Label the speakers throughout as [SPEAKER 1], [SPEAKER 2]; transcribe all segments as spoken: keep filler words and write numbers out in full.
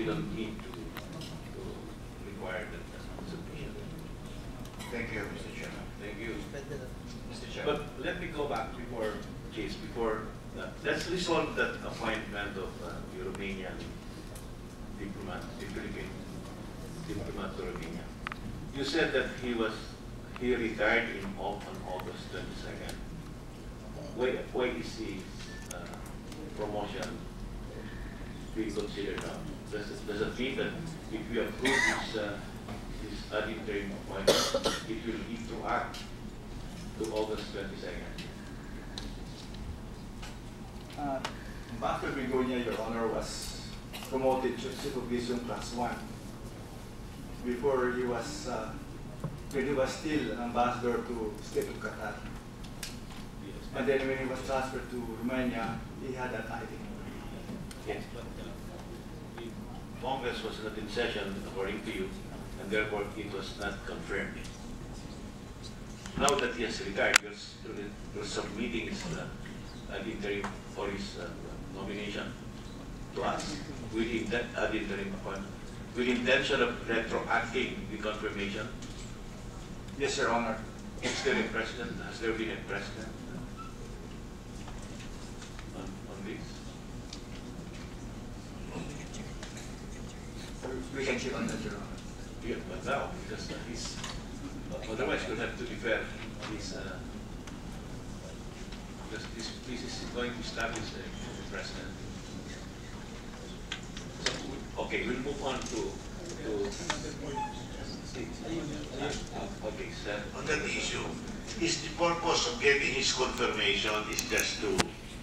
[SPEAKER 1] we don't need to, to require that uh, submission.
[SPEAKER 2] Thank you, Mister Chairman.
[SPEAKER 1] Thank you.
[SPEAKER 2] Mister Chairman.
[SPEAKER 1] But let me go back before, case, before, uh, let's resolve that appointment of uh, the Romanian diplomat, the Philippine diplomat to Romania. You said that he was, he retired in, on August twenty-second. Why, why is his uh, promotion being considered now? Does it, does it mean that if we approve his, uh, his ad interim appointment, it will retroact to August twenty-second?
[SPEAKER 3] Uh, Ambassador Begonia, Your Honor, was promoted to Supervision Class one before he was, uh, when he was still an ambassador to State of Qatar.
[SPEAKER 1] Yes.
[SPEAKER 3] And then when he was transferred to Romania, he had that item.
[SPEAKER 1] Yes, but uh, the Congress was not in session, according to you, and therefore it was not confirmed. Now that he has retired, you're, you're submitting his uh, ad interim for his uh, nomination to us with intent ad interim appointment, with intention of retroacting the confirmation.
[SPEAKER 3] Yes, Your Honor.
[SPEAKER 1] Is there a precedent? Has there been a precedent on, on this?
[SPEAKER 3] We can check on that, Your Honor.
[SPEAKER 1] Yeah, but now, because uh, he's, otherwise you'll have to defer his, uh, because this, this is going to establish a precedent. So, we- okay, we'll move on to, to okay, sir.
[SPEAKER 4] On that issue, is the purpose of getting his confirmation is just to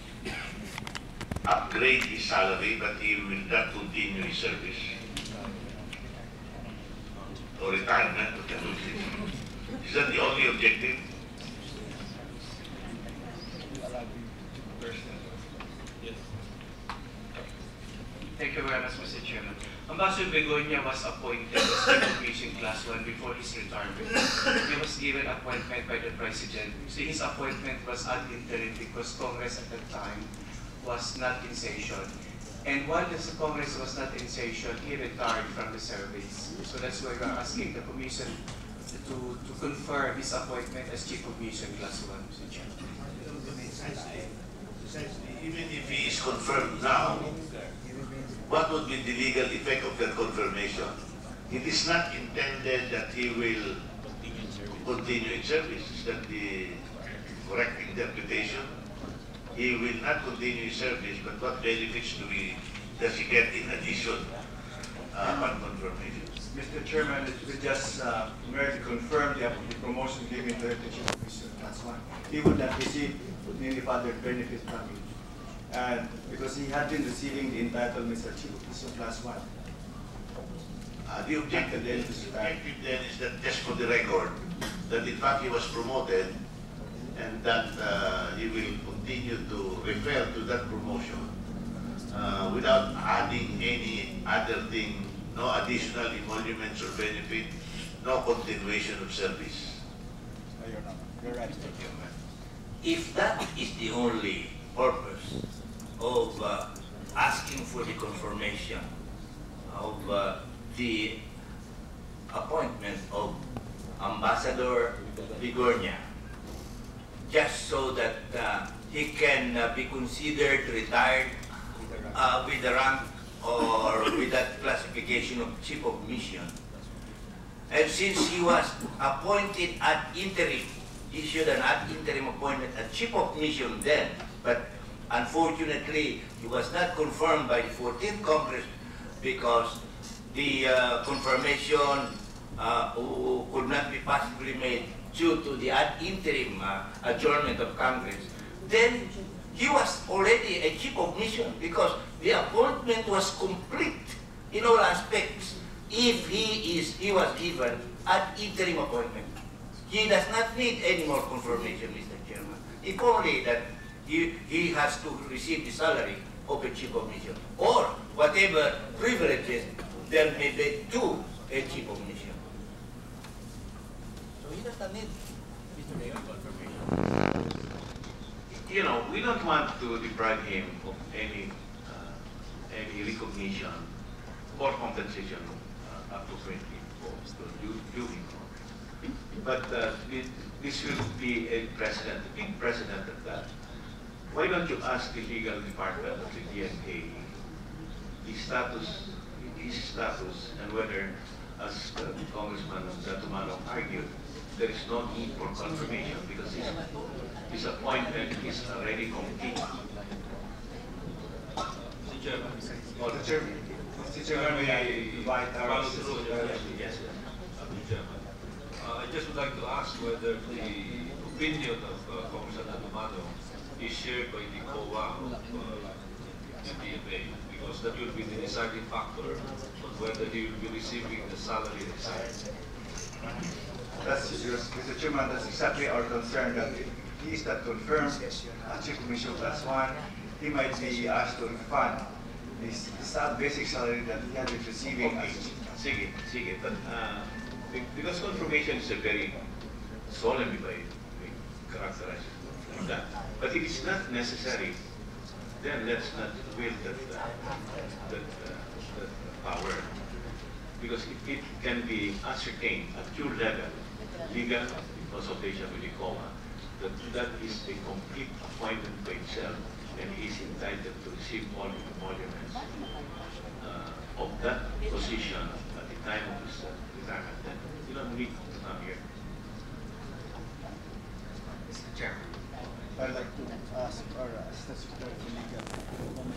[SPEAKER 4] upgrade his salary, but he will not continue his service? Or retirement, whatever it is. Is that the only objective?
[SPEAKER 5] Thank you very much, Mister Chairman. Ambassador Begonia was appointed as Chief of Mission Class one before his retirement. He was given appointment by the President. So his appointment was ad interim because Congress at that time was not in session. And while the Congress was not in session, he retired from the service. So that's why we're asking the Commission to, to confirm his appointment as Chief of Mission Class one, Mister Chairman.
[SPEAKER 4] Precisely, precisely. Even if he is confirmed now, what would be the legal effect of that confirmation? It is not intended that he will continue in service. Is that the correct interpretation? He will not continue his service, but what benefits do we, does he get in addition uh, upon confirmation?
[SPEAKER 3] Mister Chairman, we just uh, merely confirm the, the promotion given to the Chief of Mission Class one. He would not receive any further benefit from it. And because he had been receiving the entitlements of Chief of Mission Class one.
[SPEAKER 4] Uh, the objective then, the objective then is that just for the record, that in fact he was promoted and that uh, he will continue to refer to that promotion uh, without adding any other thing, no additional emoluments or benefit, no continuation of service.
[SPEAKER 3] You're right.
[SPEAKER 6] If that is the only purpose of uh, asking for the confirmation of uh, the appointment of Ambassador Begonia, just so that uh, he can uh, be considered retired uh, with the rank or with that classification of Chief of Mission. And since he was appointed ad interim, issued an ad interim appointment as Chief of Mission then, but unfortunately he was not confirmed by the fourteenth Congress because the uh, confirmation uh, could not be possibly made due to the ad interim uh, adjournment of Congress. Then he was already a Chief of Mission because the appointment was complete in all aspects if he is he was given ad interim appointment. He does not need any more confirmation, Mister Chairman. If only that he, he has to receive the salary of a Chief of Mission or whatever privileges there may be to a Chief of Mission. So he does not need Mister Mayor confirmation.
[SPEAKER 1] You know, we don't want to deprive him of any uh, any recognition or compensation uh, up to twenty-four to due, due income. But uh, it, this will be a precedent, a big precedent at that. Why don't you ask the legal department of the D N A the status, his status, and whether, as uh, Congressman Gatumano argued, there is no need for confirmation because his, his appointment is already complete.
[SPEAKER 7] Mister Chairman,
[SPEAKER 3] Mister Chairman, Mister Chairman, may I invite our
[SPEAKER 7] follow through.
[SPEAKER 1] Yes, yes.
[SPEAKER 7] Mister Chairman, uh, I just would like to ask whether the opinion of uh, Congressman Gatumano is shared by the C O A of uh, the D M A, because that will be the deciding factor on whether he will be receiving the salary desired.
[SPEAKER 3] That's, Mister Chairman, that's exactly our concern, that if he is not confirmed as Chief Commissioner Class one, he might be asked to refund this, this basic salary that he had been receiving.
[SPEAKER 1] Okay,
[SPEAKER 3] as
[SPEAKER 1] sige, sige. But uh, be- because confirmation is a very solemnly by, by characterized like that. But if it's not necessary, then let's not wield that, uh, that, uh, that power. Because it, it can be ascertained at your level, legal consultation with the C O A, that that is a complete appointment by itself, and he is entitled to receive all the emoluments uh, of that position at the time of his uh, retirement. Then you don't need to come here.
[SPEAKER 2] Mister Chairman.
[SPEAKER 3] I'd like to ask our Assistant Secretary for Legal comment.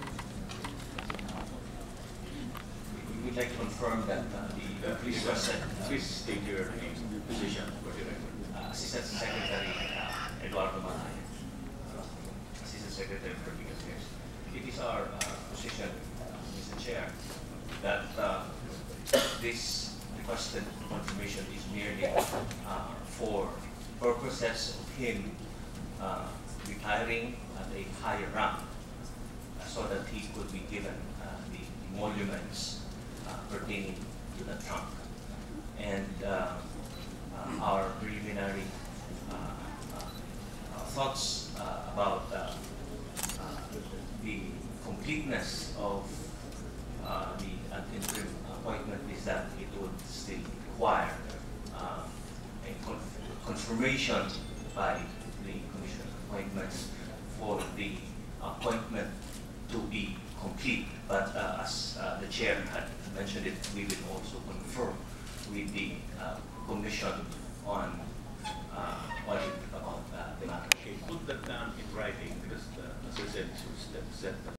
[SPEAKER 8] We would like to confirm that uh, the
[SPEAKER 1] Uh, please, uh,
[SPEAKER 8] requested
[SPEAKER 1] please state your name, position for the record.
[SPEAKER 8] uh, Assistant Secretary uh, Eduardo Malay, uh, Assistant Secretary for Legal Affairs. It is our uh, position, uh, Mister Chair, that uh, this requested confirmation is merely uh, for purposes of him uh, retiring at a higher rank, uh, so that he could be given uh, the emoluments uh, pertaining to the trunk. And uh, uh, our preliminary uh, uh, uh, thoughts uh, about uh, uh, the completeness of uh, the uh, interim appointment is that it would still require uh, a conf confirmation by the Commission of Appointments for the appointment to be complete. But uh, as uh, the Chair had mentioned it, we will also confirm with the uh, Commission on uh, audit about uh, the matter.
[SPEAKER 1] Okay, put that down in writing because, uh, as I said, it was set, set